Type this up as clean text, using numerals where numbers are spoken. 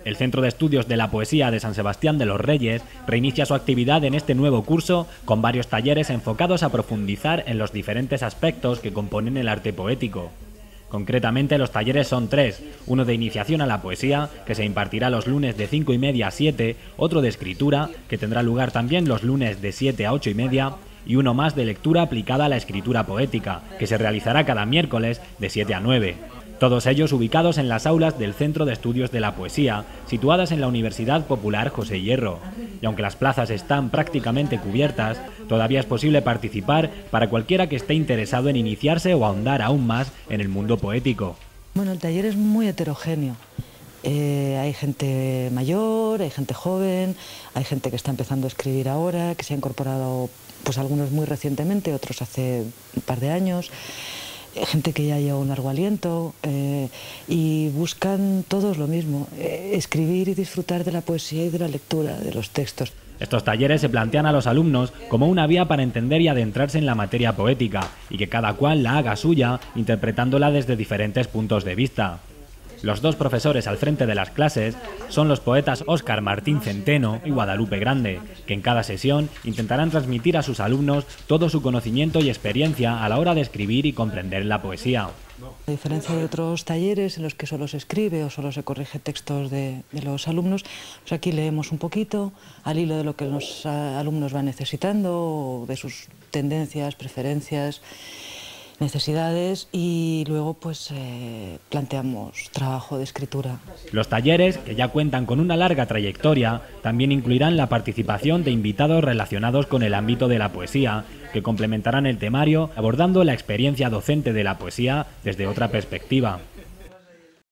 El Centro de Estudios de la Poesía de San Sebastián de los Reyes reinicia su actividad en este nuevo curso con varios talleres enfocados a profundizar en los diferentes aspectos que componen el arte poético. Concretamente, los talleres son 3, uno de iniciación a la poesía, que se impartirá los lunes de 5:30 a 7, otro de escritura, que tendrá lugar también los lunes de 7 a 8:30, y uno más de lectura aplicada a la escritura poética, que se realizará cada miércoles de 7 a 9. Todos ellos ubicados en las aulas del Centro de Estudios de la Poesía, situadas en la Universidad Popular José Hierro. Y aunque las plazas están prácticamente cubiertas, todavía es posible participar para cualquiera que esté interesado en iniciarse o ahondar aún más en el mundo poético. Bueno, el taller es muy heterogéneo. Hay gente mayor, hay gente joven, hay gente que está empezando a escribir ahora, que se ha incorporado, pues algunos muy recientemente, otros hace un par de años. Gente que ya lleva un largo aliento y buscan todos lo mismo, escribir y disfrutar de la poesía y de la lectura de los textos. Estos talleres se plantean a los alumnos como una vía para entender y adentrarse en la materia poética y que cada cual la haga suya interpretándola desde diferentes puntos de vista. Los dos profesores al frente de las clases son los poetas Óscar Martín Centeno y Guadalupe Grande, que en cada sesión intentarán transmitir a sus alumnos todo su conocimiento y experiencia a la hora de escribir y comprender la poesía. A diferencia de otros talleres en los que solo se escribe o solo se corrige textos de los alumnos, pues aquí leemos un poquito al hilo de lo que los alumnos van necesitando, de sus tendencias, preferencias, necesidades, y luego pues planteamos trabajo de escritura. Los talleres, que ya cuentan con una larga trayectoria, también incluirán la participación de invitados relacionados con el ámbito de la poesía, que complementarán el temario abordando la experiencia docente de la poesía desde otra perspectiva.